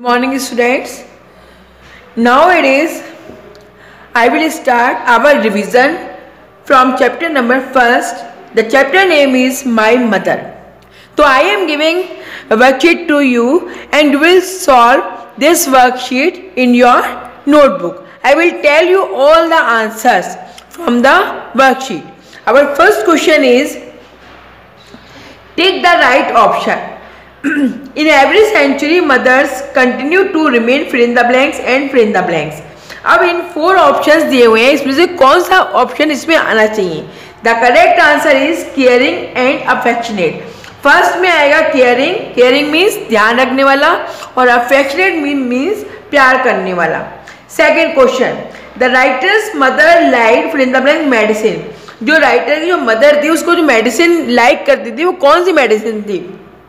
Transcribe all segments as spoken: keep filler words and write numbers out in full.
Morning students. Nowadays I will start our revision from chapter number first. The chapter name is My Mother. So I am giving a worksheet to you and will solve this worksheet in your notebook. I will tell you all the answers from the worksheet. Our first question is, take the right option. In every century mothers continue to remain fill in the blanks and fill in the blanks. अब इन four options दिए हुए हैं, इसमें से कौन सा option इसमें आना चाहिए? The correct answer is caring and affectionate. First में आएगा केयरिंग. केयरिंग मीन्स ध्यान रखने वाला और अफेक्शनेट मीन मीन्स प्यार करने वाला. Second question, the writer's mother like fill in the blank medicine. जो राइटर की जो मदर थी उसको जो मेडिसिन लाइक करती थी वो कौन सी मेडिसिन थी?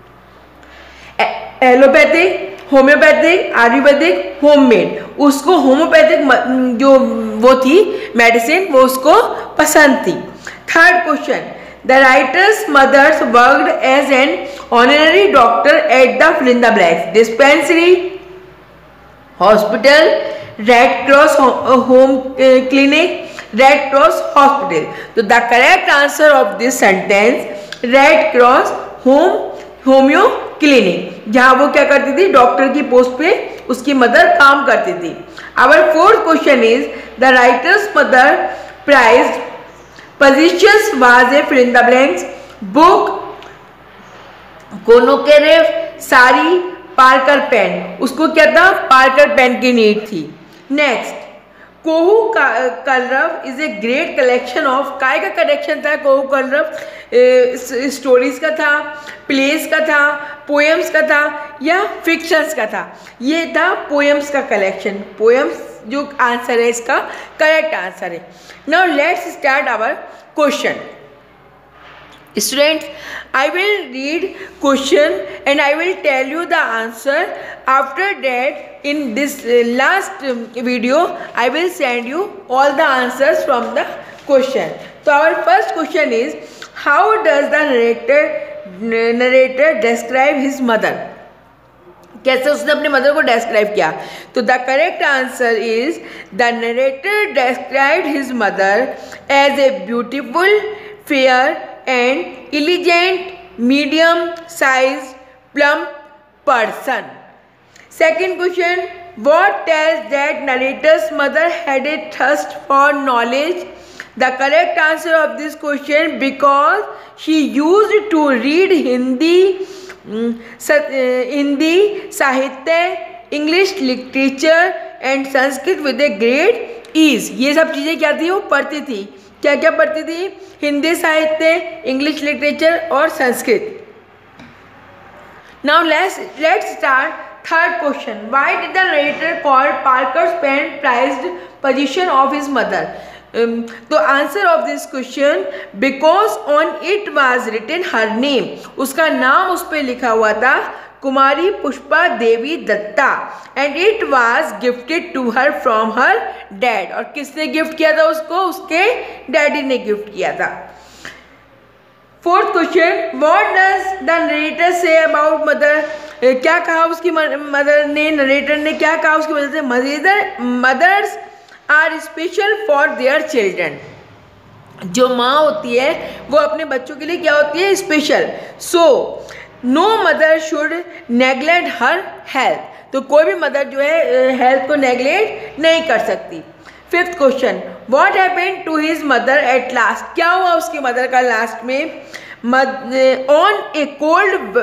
Allopathic, homeopathic, ayurvedic, homemade. उसको होम्योपैथिक जो वो थी मेडिसिन वो उसको पसंद थी. Third question, the writer's mother's worked as an honorary doctor at the fill in the blanks. Dispensary, hospital, red cross home clinic, red cross hospital. तो the correct answer of this sentence red cross home homeo clinic, जहां वो क्या करती थी, doctor की post पे उसकी mother काम करती थी. Our fourth question is, the writer's mother prized positions was a fill in the blanks. Book, कोनोकेरेव, साड़ी, पार्कर पेन. उसको क्या था, पार्कर पेन की नीड थी. नेक्स्ट, कोहू कलरव is a great collection of. काय का कलेक्शन था कोहू कलरव? स्टोरीज का था, प्लेस का था, पोएम्स का था या फिक्शंस का था? ये था पोएम्स का कलेक्शन. पोएम्स जो आंसर है इसका करेक्ट आंसर है. Now let's start our question. Students, I will read question and I will tell you the answer. After that, in this uh, last um, video, I will send you all the answers from the question. So our first question is, how does the narrator narrator describe his mother? कैसे उसने अपनी mother को describe किया? तो the correct answer is, the narrator described his mother as a beautiful, fair and elegant, medium sized, plump person. Second question, what tells that narrator's mother had a thirst for knowledge? The correct answer of this question, because she used to read Hindi, Hindi साहित्य, English literature and Sanskrit with a great ease. ये सब चीज़ें क्या थी, वो पढ़ती थी. क्या क्या पढ़ती थी? हिंदी साहित्य, इंग्लिश लिटरेचर और Sanskrit. Now let's let's start third question. Why did the narrator call Parker's pen prized position of his mother? तो answer of this question, because on it was written her name. उसका नाम उस पर लिखा हुआ था, Kumari Pushpa Devi Datta, and it was gifted to her from her dad. और किसने गिफ्ट किया था उसको? उसके डैडी ने गिफ्ट किया था. Fourth question, what does the narrator say about mother? क्या कहा उसकी मदर ने, नरेटर ने क्या कहा उसकी मदर से? Mother mothers are special for their children. जो माँ होती है वो अपने बच्चों के लिए क्या होती है? Special. So no mother should neglect her health. तो कोई भी मदर जो है हेल्थ को नेग्लेक्ट नहीं कर सकती. Fifth question, what happened to his mother at last? क्या हुआ उसकी मदर का लास्ट में? On a cold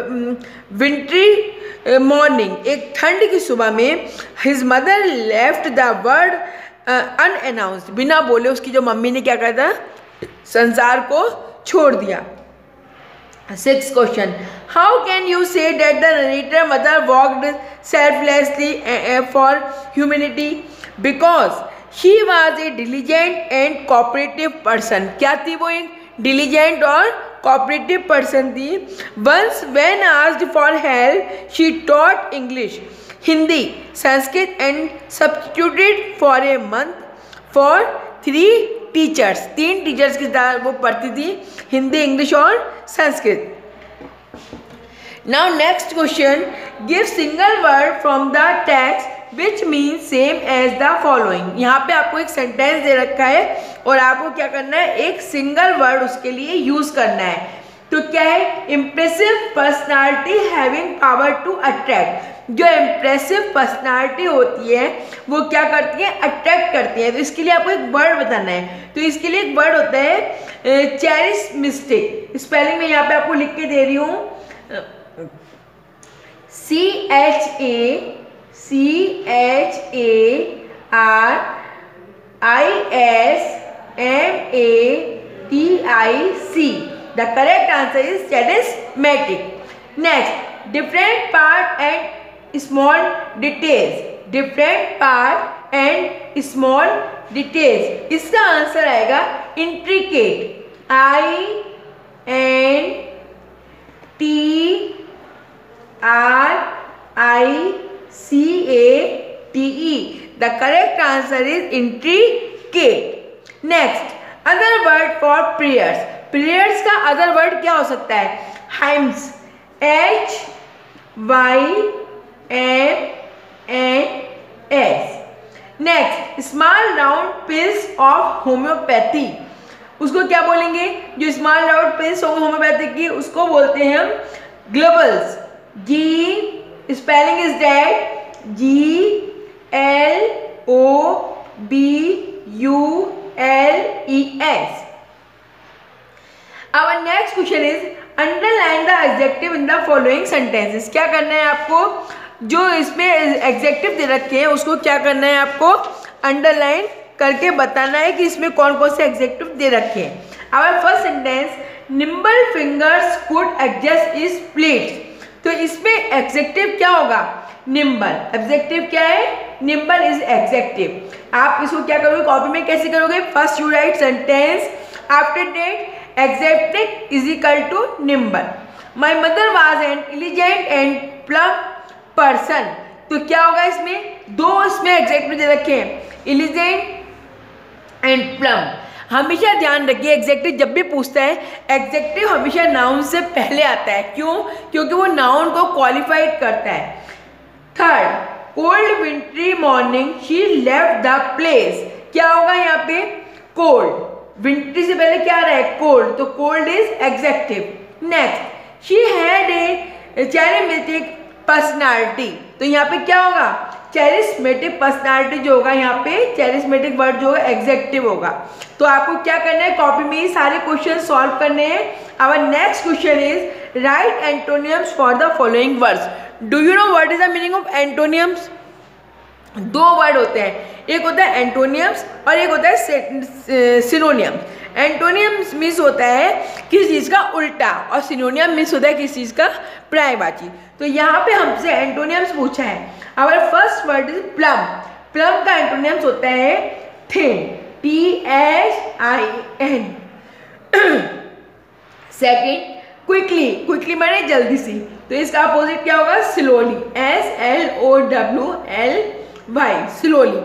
wintry morning, एक ठंड की सुबह में, his mother left the world unannounced. बिना बोले उसकी जो मम्मी ने क्या कहा था, संसार को छोड़ दिया. Sixth question, how can you say that the narrator mother worked selflessly for humanity? Because she was a diligent and cooperative person. क्या थी वो? एक diligent और cooperative person थी. Once when asked for help, she taught English, Hindi, Sanskrit and substituted for a month for three teachers. तीन teachers की तरह वो पढ़ती थी, हिंदी, इंग्लिश और Sanskrit. Now next question, give single word from the which mean same as the following. यहाँ पे आपको एक सेंटेंस दे रखा है और आपको क्या करना है, एक सिंगल वर्ड उसके लिए यूज करना है। तो क्या है, impressive personality having power to attract. जो इम्प्रेसिव पर्सनालिटी होती है वो क्या करती है, अट्रैक्ट करती है। तो इसके लिए आपको एक वर्ड बताना है। तो इसके लिए एक वर्ड होता है चैरिस्मिस्टिक। स्पेलिंग में यहाँ पे आपको लिख के दे रही हूँ, C H A C H A R I S M A T I C. The correct answer is charismatic. Next, different part and small details. Different part and small details, इसका आंसर आएगा intricate. I N T R I C A T E. The correct answer is intricate. Next, other word for prayers. Prayers का other word क्या हो सकता है, hymns. H Y M N S. Next, small round pills of homeopathy. उसको क्या बोलेंगे, जो small round pills of homeopathy की उसको बोलते हैं हम ग्लोबल्स। जी, spelling is that G L O B U L E S. Our next question is underline the adjective in the following sentences। क्या करना है आपको, जो इसमें एडजेक्टिव दे रखे हैं उसको क्या करना है, आपको अंडरलाइन करके बताना है कि इसमें कौन कौन से एडजेक्टिव दे रखे हैं। Our first sentence, nimble fingers could adjust his plates। तो इसमें एडजेक्टिव क्या होगा, निम्बल। एडजेक्टिव क्या है, निम्बल इज एडजेक्टिव। आप इसको क्या करोगे, कॉपी में कैसे करोगे, first you write sentence, after that adjective is equal to nimble. My mother was an intelligent and plump person. तो क्या होगा, इसमें दो इसमें एग्जेक्टिव दे रखे हैं, इंटेलिजेंट एंड प्लम। हमेशा ध्यान रखिए, एग्जेक्टिव जब भी पूछता है, एग्जेक्टिव हमेशा नाउन से पहले आता है। क्यों, क्योंकि वो नाउन को क्वालिफाइड करता है। Third, cold wintry morning she left the place. क्या होगा यहाँ पे, कोल्ड। विंट्री से पहले क्या आ रहा है, कोल्ड, तो cold is adjective. Next, she had a charismatic personality. तो यहाँ पे क्या होगा, चैरिस्मेटिक पर्सनालिटी जो होगा, यहाँ पे चैरिस्मेटिक वर्ड जो होगा एग्जेक्टिव होगा। तो आपको क्या करना है, कॉपी में ही सारे क्वेश्चन सॉल्व करने हैं। Our next question is write antonyms for the following words. Do you know what is the meaning of antonyms? दो वर्ड होते हैं, एक होता है एंटोनियम्स और एक होता है सिनोनियम्स। एंटोनियम्स मीन्स होता है किसी चीज़ का उल्टा और सिनोनियम मीन्स होता है किसी चीज़ का पर्यायवाची। तो यहाँ पे हमसे एंटोनियम्स पूछा है। Our first word is plump. Plump का एंटोनियम्स होता है thin, T H I N. Second, quickly. Quickly माने जल्दी से, तो इसका अपोजिट क्या होगा, slowly, S L O W L Y, slowly.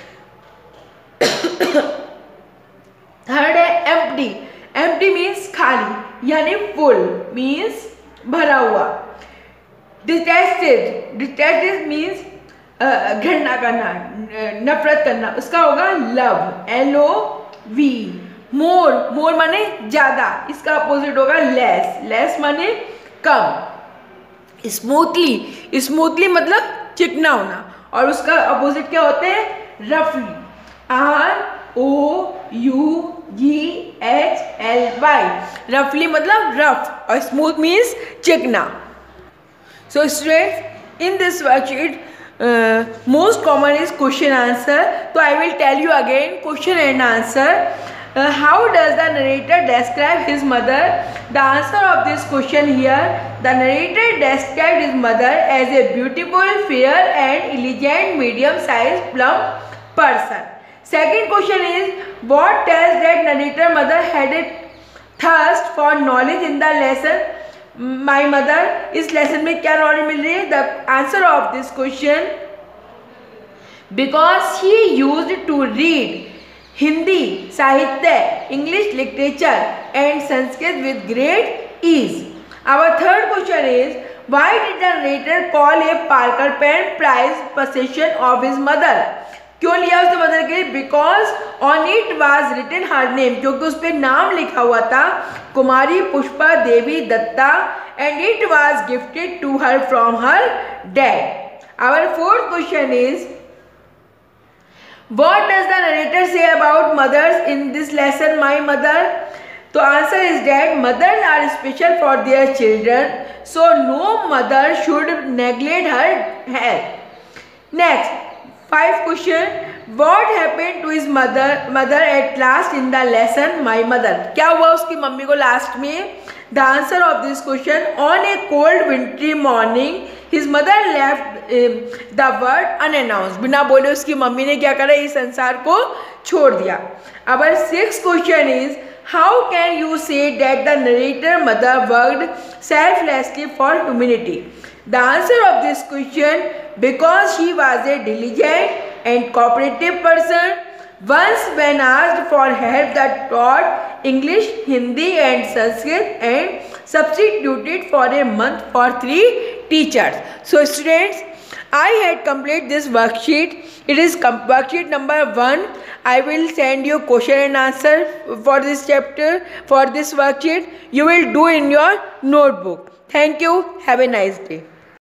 Third है एम्प्टी। एम्प्टी मीन्स खाली, यानी फुल मीन्स भरा हुआ। डिटेस्टेड। डिटेस्टेड मीन्स घृणा करना, नफरत करना, उसका होगा love, L O V. More. More माने ज्यादा, इसका अपोजिट होगा लेस, लेस माने कम। स्मूथली। स्मूथली मतलब चिकना होना, और उसका अपोजिट क्या होता है, रफली, R O you ji H L Y. रफली मतलब रफ और स्मूथ मीन्स चिकना। So students, in this worksheet most common is question answer. तो I will tell you again question and answer. Uh, how does the narrator describe his mother? The answer of this question here, the narrator described his mother as a beautiful, fair and elegant medium-sized plump person. Second question is, what tells that narrator mother had a thirst for knowledge in the lesson? My mother, इस lesson में क्या knowledge मिल रही है? The answer of this question, because she used to read Hindi साहित्य, English literature and Sanskrit with great ease. Our third question is, Why did the narrator call a Parker pen prized possession of his mother? क्यों लिया उसने mother के लिए? Because on it was written her name, क्योंकि उस पर नाम लिखा हुआ था Kumari Pushpa Devi Datta, and it was gifted to her from her dad. Our fourth question is what does the narrator say about mothers in this lesson, my mother? तो answer is that mothers are special for their children, so no mother should neglect her health. Next, five question. What happened to his mother mother at last in the lesson, my mother? क्या हुआ उसकी mummy को last में? The answer of this question: on a cold wintry morning, his mother left uh, the world unannounced. बिना बोले उसकी mummy ने क्या करा? इस संसार को छोड़ दिया. Our sixth question is, how can you say that the narrator mother worked selflessly for humanity? The answer of this question: because she was a diligent and cooperative person. Once when asked for help, that taught English, Hindi and Sanskrit and substituted for a month for three teachers. So students, I had completed this worksheet. It is worksheet number one. I will send you question and answer for this chapter, for this worksheet. You will do in your notebook. Thank you. Have a nice day.